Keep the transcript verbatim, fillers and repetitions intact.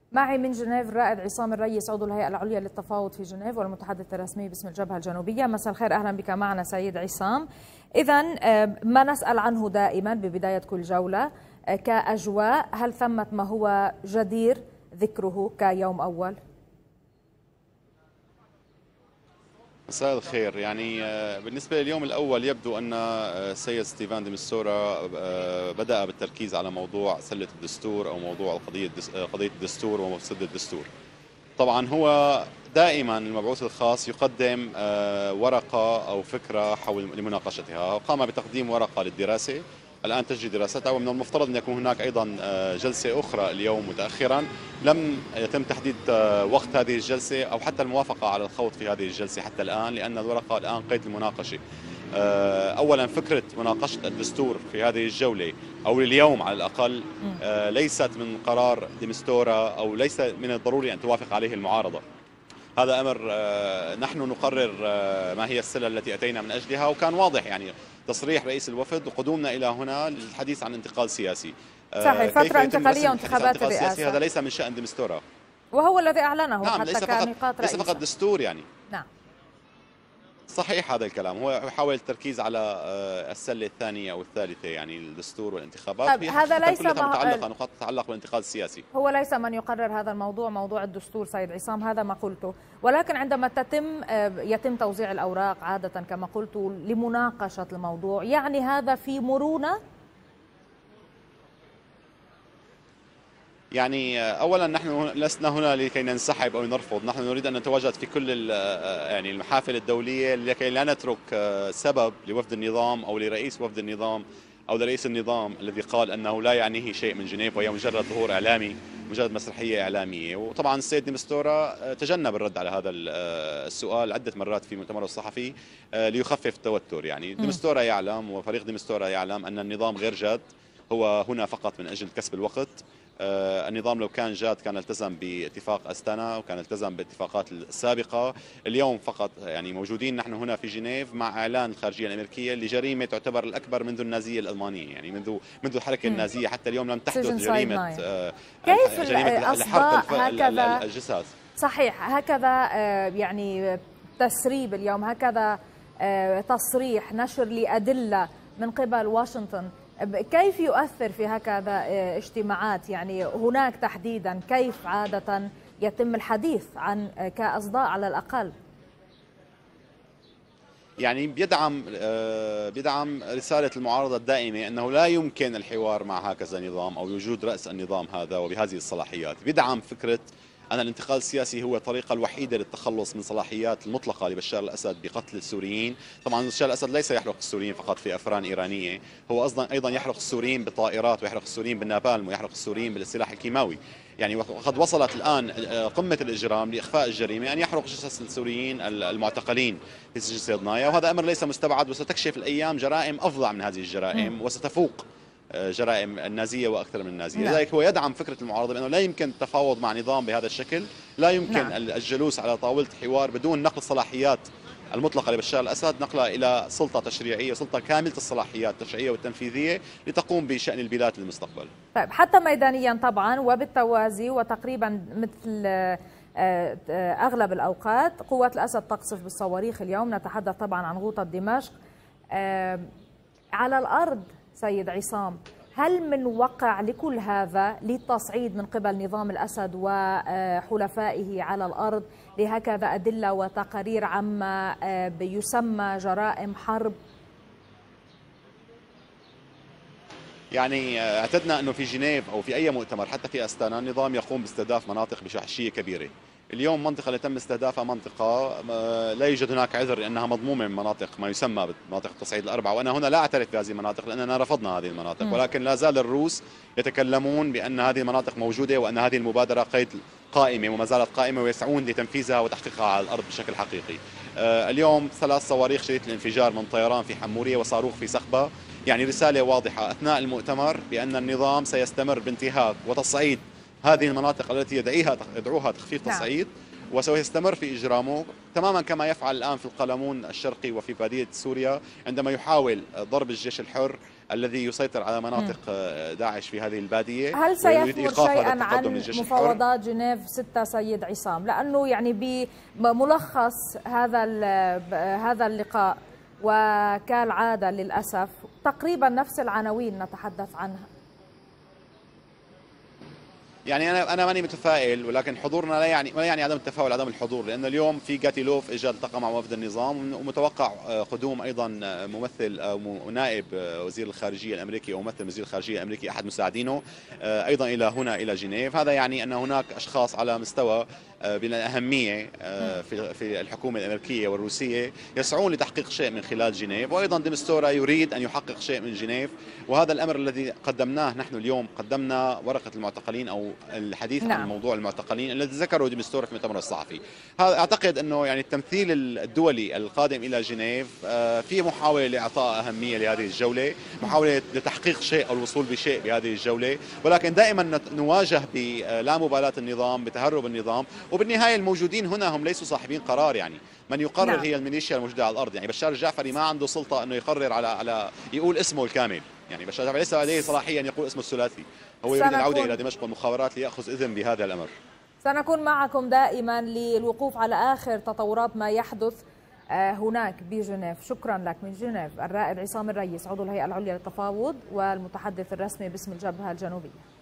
معي من جنيف الرائد عصام الريس عضو الهيئة العليا للتفاوض في جنيف والمتحدث الرسمي باسم الجبهة الجنوبية. مساء الخير، أهلا بك معنا سيد عصام. إذا ما نسأل عنه دائما ببداية كل جولة كأجواء، هل ثمة ما هو جدير ذكره كيوم أول؟ مساء الخير. يعني بالنسبة لليوم الأول يبدو أن السيد ستيفان دي مستورا بدأ بالتركيز على موضوع سلة الدستور أو موضوع القضية قضية الدستور ومفسدة الدستور. طبعا هو دائما المبعوث الخاص يقدم ورقة أو فكرة حول لمناقشتها، وقام بتقديم ورقة للدراسة الآن تجري دراستها، ومن المفترض أن يكون هناك أيضا جلسة أخرى اليوم متأخرا. لم يتم تحديد وقت هذه الجلسة أو حتى الموافقة على الخوض في هذه الجلسة حتى الآن، لأن الورقة الآن قيد المناقشة. أولا فكرة مناقشة الدستور في هذه الجولة أو اليوم على الأقل ليست من قرار دي مستورا أو ليس من الضروري أن توافق عليه المعارضة. هذا أمر نحن نقرر ما هي السلة التي أتينا من أجلها، وكان واضح يعني تصريح رئيس الوفد وقدومنا إلى هنا للحديث عن انتقال سياسي. صحيح، فترة انتقالية وانتخابات الرئاسة، هذا ليس من شأن دي مستورا، وهو الذي أعلنه. نعم، حتى ليس فقط ليس فقط دستور يعني. نعم صحيح هذا الكلام، هو يحاول التركيز على السلة الثانية أو الثالثة، يعني الدستور والانتخابات. هذا ليس متعلقة نقاط تتعلق بالانتقال السياسي. هو ليس من يقرر هذا الموضوع، موضوع الدستور سيد عصام، هذا ما قلته، ولكن عندما تتم يتم توزيع الأوراق عادة كما قلت لمناقشة الموضوع، يعني هذا في مرونة. يعني اولا نحن لسنا هنا لكي ننسحب او نرفض، نحن نريد ان نتواجد في كل يعني المحافل الدوليه لكي لا نترك سبب لوفد النظام او لرئيس وفد النظام او لرئيس النظام الذي قال انه لا يعنيه شيء من جنيف وهي مجرد ظهور اعلامي، مجرد مسرحيه اعلاميه. وطبعا السيد دي مستورا تجنب الرد على هذا السؤال عده مرات في مؤتمره الصحفي ليخفف التوتر. يعني دي مستورا يعلم وفريق دي مستورا يعلم ان النظام غير جاد، هو هنا فقط من اجل كسب الوقت. النظام لو كان جاد كان التزم باتفاق أستانا وكان التزم باتفاقات السابقة. اليوم فقط يعني موجودين نحن هنا في جنيف مع إعلان الخارجية الأمريكية لجريمة تعتبر الأكبر منذ النازية الألمانية، يعني منذ منذ الحركة النازية حتى اليوم لم تحدث جريمة كيف جريمة الحرق هكذا الجثث. صحيح، هكذا يعني تسريب اليوم، هكذا تصريح نشر لأدلة من قبل واشنطن، كيف يؤثر في هكذا اجتماعات؟ يعني هناك تحديدا كيف عادة يتم الحديث عن كأصداء على الأقل؟ يعني بيدعم بيدعم رسالة المعارضة الدائمة أنه لا يمكن الحوار مع هكذا نظام أو وجود رأس النظام هذا وبهذه الصلاحيات. بيدعم فكرة أن الانتقال السياسي هو الطريقة الوحيدة للتخلص من صلاحيات المطلقة لبشار الأسد بقتل السوريين. طبعا بشار الأسد ليس يحرق السوريين فقط في أفران إيرانية، هو أيضا يحرق السوريين بالطائرات ويحرق السوريين بالنابالم ويحرق السوريين بالسلاح الكيماوي. يعني وقد وصلت الآن قمة الإجرام لإخفاء الجريمة أن يحرق جثث السوريين المعتقلين في سجن صيدنايا، وهذا أمر ليس مستبعد، وستكشف الأيام جرائم أفظع من هذه الجرائم وستفوق جرائم النازية وأكثر من النازية. نعم. لذلك هو يدعم فكرة المعارضة بأنه لا يمكن التفاوض مع نظام بهذا الشكل، لا يمكن نعم. الجلوس على طاولة حوار بدون نقل الصلاحيات المطلقة لبشار الأسد، نقلها إلى سلطة تشريعية، سلطة كاملة الصلاحيات التشريعية والتنفيذية لتقوم بشأن البلاد للمستقبل. طيب، حتى ميدانيا طبعا وبالتوازي وتقريبا مثل أغلب الأوقات قوات الأسد تقصف بالصواريخ. اليوم نتحدث طبعا عن غوطة دمشق. على الأرض سيد عصام، هل من وقع لكل هذا للتصعيد من قبل نظام الأسد وحلفائه على الأرض لهكذا أدلة وتقارير عما يسمى جرائم حرب؟ يعني اعتدنا أنه في جنيف أو في أي مؤتمر حتى في أستانا النظام يقوم باستهداف مناطق بوحشية كبيرة. اليوم منطقة اللي تم استهدافها منطقة لا يوجد هناك عذر لأنها مضمومة من مناطق ما يسمى بمناطق التصعيد الأربعة، وأنا هنا لا أعترف بهذه المناطق لأننا رفضنا هذه المناطق، ولكن لا زال الروس يتكلمون بأن هذه المناطق موجودة وأن هذه المبادرة قيد قائمة وما زالت قائمة ويسعون لتنفيذها وتحقيقها على الأرض بشكل حقيقي. اليوم ثلاث صواريخ شديدة الانفجار من طيران في حمورية وصاروخ في سخبة، يعني رسالة واضحة أثناء المؤتمر بأن النظام سيستمر بانتهاك وتصعيد هذه المناطق التي يدعيها يدعوها تخفيف تصعيد، وسيستمر في إجرامه تماما كما يفعل الآن في القلمون الشرقي وفي بادية سوريا عندما يحاول ضرب الجيش الحر الذي يسيطر على مناطق داعش في هذه البادية، هل سيثمر شيئا عن مفاوضات جنيف ستة سيد عصام؟ لأنه يعني بملخص هذا هذا اللقاء وكالعادة للأسف تقريبا نفس العناوين نتحدث عنها. يعني انا انا ماني متفائل، ولكن حضورنا لا يعني ما يعني عدم التفاؤل، عدم الحضور، لان اليوم في جاتيلوف اجى التقى مع وفد النظام، ومتوقع قدوم ايضا ممثل او نائب وزير الخارجيه الامريكي او ممثل وزير الخارجيه الامريكي احد مساعدينه ايضا الى هنا الى جنيف. هذا يعني ان هناك اشخاص على مستوى من الأهمية في في الحكومة الأمريكية والروسية يسعون لتحقيق شيء من خلال جنيف، وأيضا دي مستورا يريد أن يحقق شيء من جنيف، وهذا الأمر الذي قدمناه نحن اليوم. قدمنا ورقة المعتقلين أو الحديث نعم. عن موضوع المعتقلين الذي ذكره دي مستورا في المؤتمر الصحفي. هذا أعتقد أنه يعني التمثيل الدولي القادم إلى جنيف في محاولة لإعطاء أهمية لهذه الجولة، محاولة لتحقيق شيء أو الوصول بشيء بهذه الجولة، ولكن دائما نواجه بلا مبالاة النظام، بتهرب النظام، وبالنهايه الموجودين هنا هم ليسوا صاحبين قرار. يعني من يقرر نعم. هي الميليشيا الموجوده على الارض. يعني بشار الجعفري ما عنده سلطه انه يقرر على على يقول اسمه الكامل. يعني بشار الجعفري ليس لديه صلاحيه ان يقول اسمه الثلاثي. هو يريد العوده الى دمشق والمخابرات ليأخذ اذن بهذا الامر. سنكون معكم دائما للوقوف على اخر تطورات ما يحدث هناك بجنيف. شكرا لك من جنيف الرائد عصام الريس عضو الهيئه العليا للتفاوض والمتحدث الرسمي باسم الجبهه الجنوبيه.